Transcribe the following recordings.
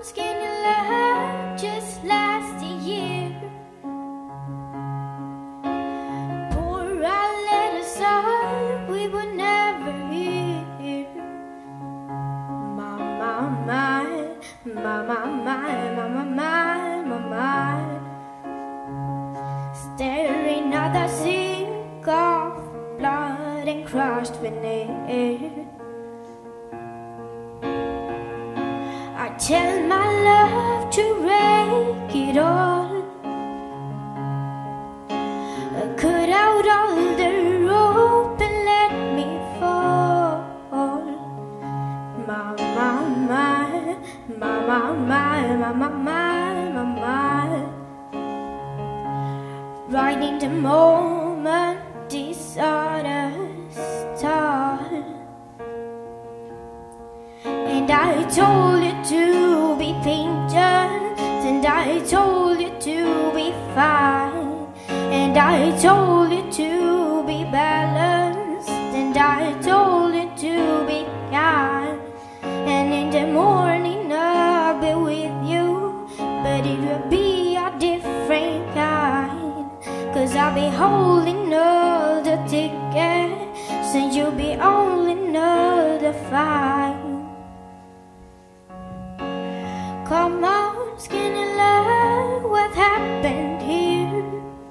skinny love just last a year. Pour our letters on, we would never hear. My, my, my, my, my, my, my, my, my, my. Staring at the sink of blood and crushed veneer. I tell my love to rake it all, cut out all the rope and let me fall. My, my, my, my, my, my, my, my, my, my. Right in the moment disorder started, and I told you to be patient, and I told you to be fine, and I told you to be balanced, and I told you to be kind. And in the morning I'll be with you, but it will be a different kind, 'cause I'll be holding all the tickets, and you'll be holding all the fine. Come on, skinny love, what happened here?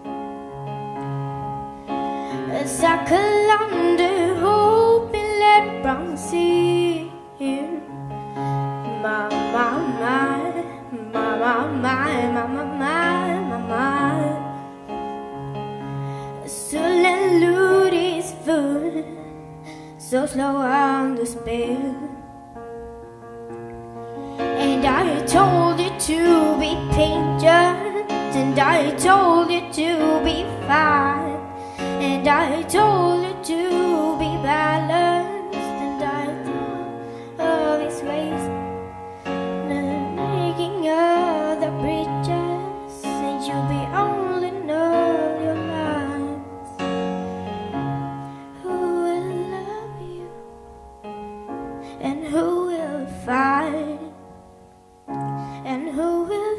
A circle under hope and let brown see here. My, my, my, my, my, my, my, my, my, my. Soul and loot is full, so slow on the spill. And I told you to be patient, and I told you to be fine, and I told you to be balanced, and I told all these ways, making all the bridges, and you'll be holding all your lives. Who will love you, and who will fight? And who will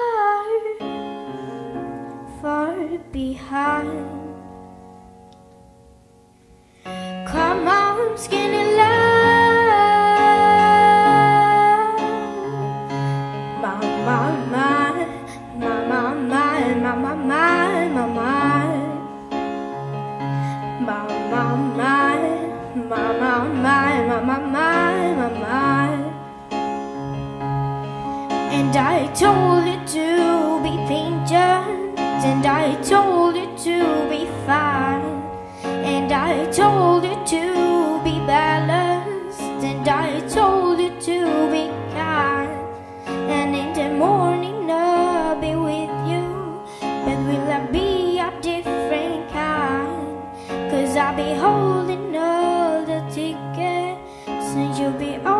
far behind? Come on, skinny love. My, my, my, my, my, my, my, my, my, my, my. My, my, my, my, my, my, my, my, my, my. And I told you to be patient, and I told you to be fine, and I told you to be balanced, and I told you to be kind. And in the morning I'll be with you, but will I be a different kind? 'Cause I'll be holding all the tickets, and you'll be